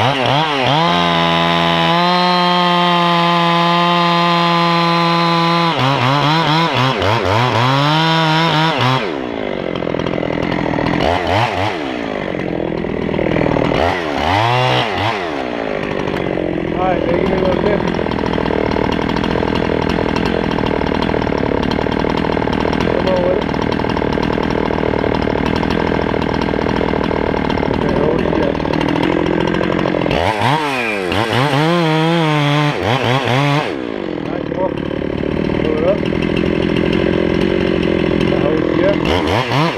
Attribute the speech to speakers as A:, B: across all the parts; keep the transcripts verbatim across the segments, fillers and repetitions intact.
A: Alright, they give me a little tip. Come on with it. Okay, hold it yet. Alright, come on. Pull it up. Hold it yet. Alright,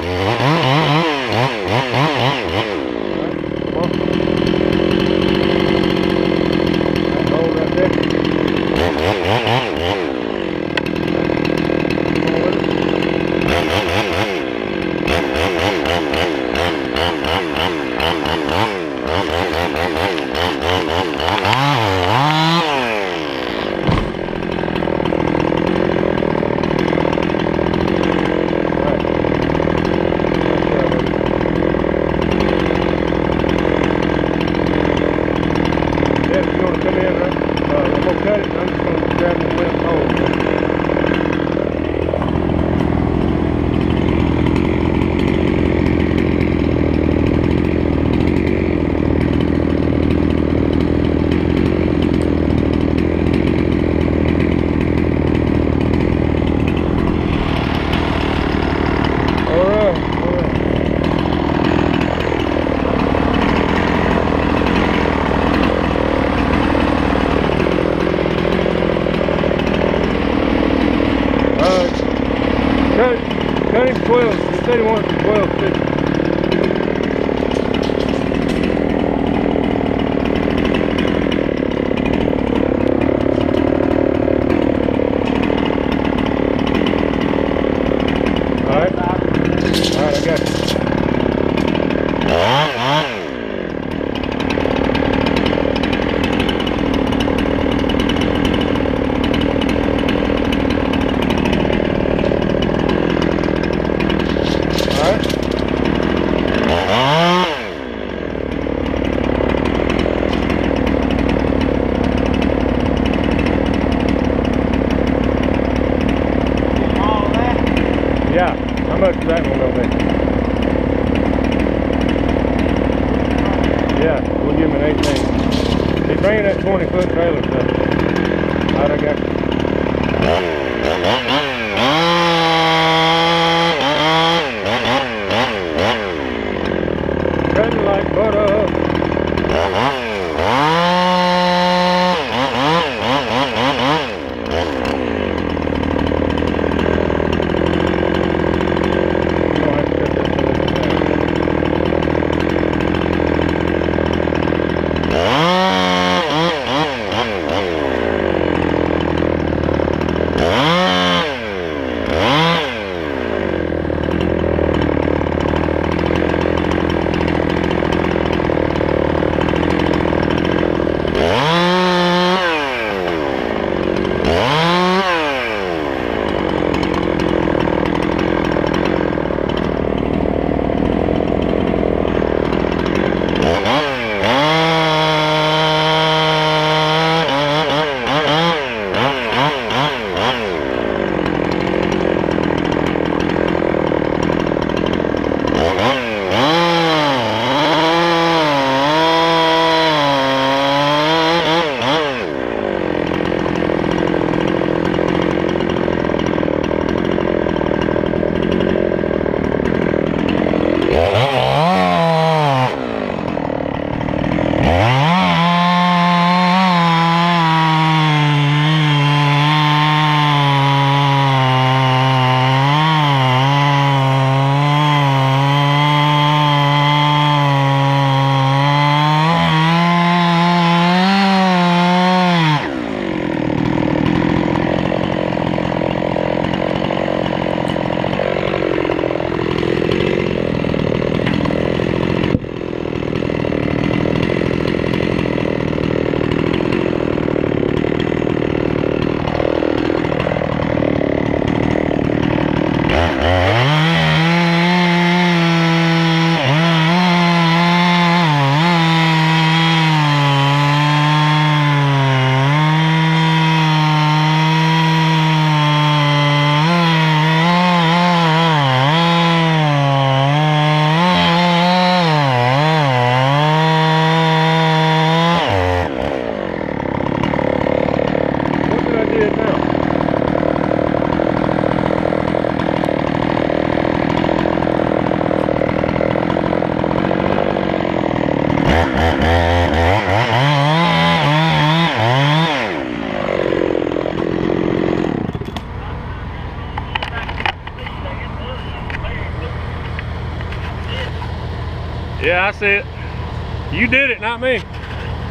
A: come on. Hold right there. Cut it, I'm just going to grab the left hole. Alright, alright. Cut it, cut him twelve. He said he wanted for twelve fifty. Alright. Alright, I got you. Yeah, how much is that one gonna be? Yeah, we'll give him an eighteen. He's bringing that twenty foot trailer stuff. Alright, I got you. Cutting like butter. I said, you did it, not me.